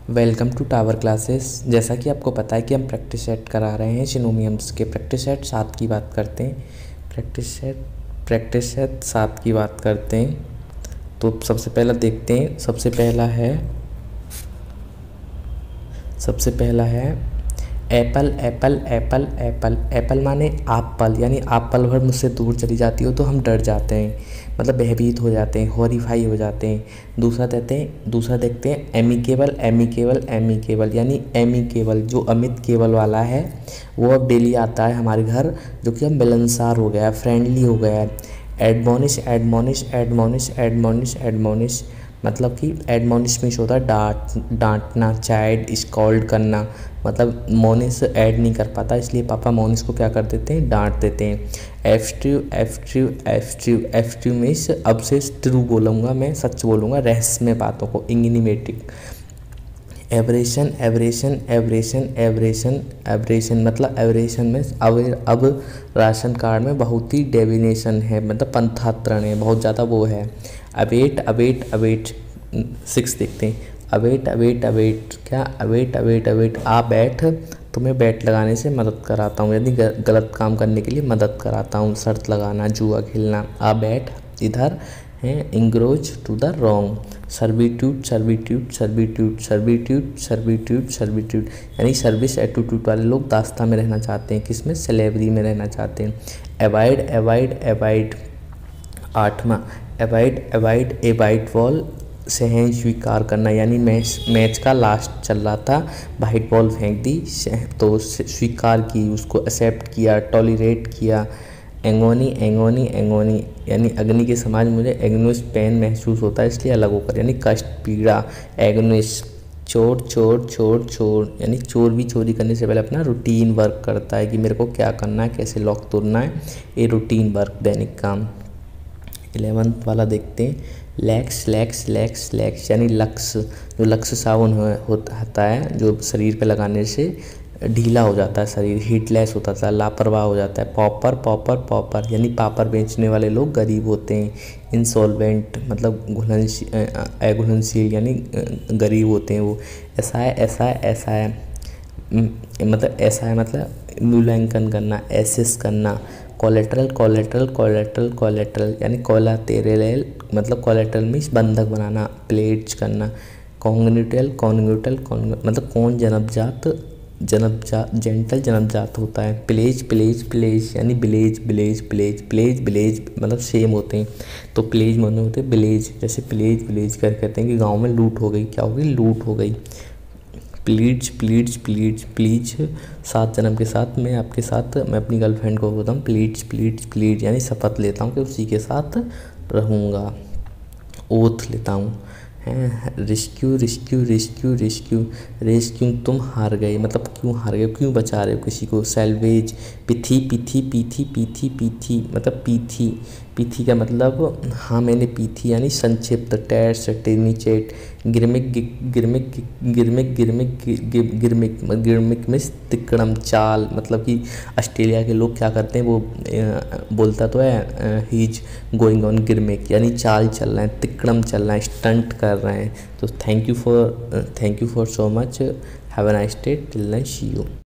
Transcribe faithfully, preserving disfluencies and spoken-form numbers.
Welcome to tower classes. जैसा कि आपको पता है कि हम प्रैक्टिस सेट करा रहे हैं सिनोनिम्स के। प्रैक्टिस सेट सात की बात करते हैं प्रैक्टिस सेट प्रैक्टिस सेट सात की बात करते हैं तो सबसे पहला देखते हैं। सबसे पहला है सबसे पहला है apple apple apple apple apple माने आप पल, यानी आप पल भर मुझसे दूर चली जाती हो तो हम डर जाते हैं, मतलब भयभीत हो जाते हैं, हॉरिफाई हो जाते हैं। दूसरा देखते हैं दूसरा देखते हैं एमिकेबल एमिकेबल एमिकेबल यानी एमिकेबल, जो अमित केवल वाला है वो अब डेली आता है हमारे घर, जो कि अब मिलनसार हो गया है, फ्रेंडली हो गया है। Admonish admonish admonish admonish admonish मतलब कि एडमोनिश में होता है डांट डांटना, चाइल्ड स्कॉल्ड करना। मतलब मोनिस ऐड नहीं कर पाता, इसलिए पापा मोनिस को क्या कर देते हैं, डांट देते हैं। एफ्ट्रू एफ्ट्रू एफ्ट्रू एफ्ट्रू मीन्स अब से ट्रू बोलूँगा, मैं सच बोलूँगा, रहस्यमय बातों को, enigmatic. Aversion aversion aversion aversion aversion मतलब एवरेशन में अब अब राशन कार्ड में बहुत ही डेविनेशन है, मतलब पंथातरण है, बहुत ज़्यादा वो है। अवेट अवेट अवेट सिक्स देखते हैं। अवेट अवेट अवेट क्या अवेट अवेट अवेट आ बैठ, तुम्हें बैट लगाने से मदद कराता हूँ, यानी गलत काम करने के लिए मदद कराता हूँ, शर्त लगाना, जुआ खेलना। आ बैठ इधर है, engross to the wrong. Servitude servitude servitude servitude servitude servitude यानी सर्विस एटीट्यूड वाले लोग दास्ता में रहना चाहते हैं, किसमें, स्लेवरी में रहना चाहते हैं। एवाइड एवाइड एवाइड आठवां एवाइड एवाइड एवाइड वॉल सहन स्वीकार करना, यानी मैच मैच का लास्ट चल रहा था, वाइट बॉल फेंक दी तो स्वीकार की, उसको एक्सेप्ट किया, टॉलरेट किया। एंगोनी एंगोनी एंगोनी यानी अग्नि के समाज मुझे एग्नोस पेन महसूस होता है, इसलिए अलग होकर, यानी कष्ट, पीड़ा। एग्नोस चोर चोर चोर चोर यानी चोर भी चोरी करने से पहले अपना रूटीन वर्क करता है कि मेरे को क्या करना है, कैसे लॉक तोड़ना है, ये रूटीन वर्क, दैनिक काम। इलेवंथ वाला देखते हैं। लैक्स लैक्स लैक्स लैक्स यानी लक्स, जो लक्स साबुन होता है जो शरीर पे लगाने से ढीला हो जाता है शरीर, हीटलेस होता था, लापरवाह हो जाता है। पॉपर पॉपर पॉपर यानी पापड़ बेचने वाले लोग गरीब होते हैं। इंसॉल्वेंट मतलब घुलनशील अघुलनशील यानी गरीब होते हैं वो। ऐसा है ऐसा है ऐसा है मतलब ऐसा है मतलब मूल्यांकन करना, एसेस करना। कोलेट्रल कोलेट्रल कोलेट्रल कोलेट्रल यानी कोलातेरल मतलब कोलेट्रल मीन्स बंधक बनाना, प्लेज करना। कॉन्ग्निटल कॉन्ग्निटल मतलब कौन जन्मजात जन्मजात जेंटल जन्मजात होता है। प्लेज प्लेज प्लेज यानी village village pledge pledge village मतलब सेम होते हैं, तो प्लेज माने होते हैं विलेज। जैसे प्लेज विलेज कर कहते हैं कि गांव में लूट हो गई, क्या हो गई, लूट हो गई। प्लीज प्लीज प्लीज प्लीज सात जन्म के साथ मैं आपके साथ, मैं अपनी गर्लफ्रेंड को बोलता हूँ प्लीज प्लीज प्लीज यानी शपथ लेता हूँ कि उसी के साथ रहूँगा, ओथ लेता हूँ। Rescue rescue rescue rescue rescue तुम हार गए, मतलब क्यों हार गए, क्यों बचा रहे हो किसी को। Salvage pithy pithy pithy pithy pithy मतलब पीथी, पीथी का मतलब हाँ मैंने पी थी, यानी संक्षिप्त। टैट सटेनिचेट गिरमिक गिरमिक गिरमिक गिरमिक गिरमिक गिरमिक में तिकड़म चाल, मतलब कि ऑस्ट्रेलिया के लोग क्या करते हैं, वो बोलता तो है ही इज गोइंग ऑन गिरमिक यानी चाल चल रहे हैं, तिकड़म चल रहा है, स्टंट कर रहे हैं। तो thank you for thank you for so much, have a nice day, till then see you.